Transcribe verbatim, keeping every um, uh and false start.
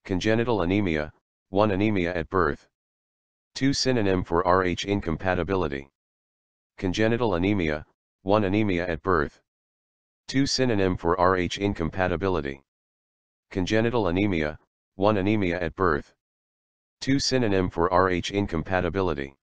Congenital anemia, one Anemia at birth. two Synonym for R H incompatibility. Congenital anemia, one Anemia at birth. two Synonym for R H incompatibility. Congenital anemia, one Anemia at birth. two Synonym for R H incompatibility.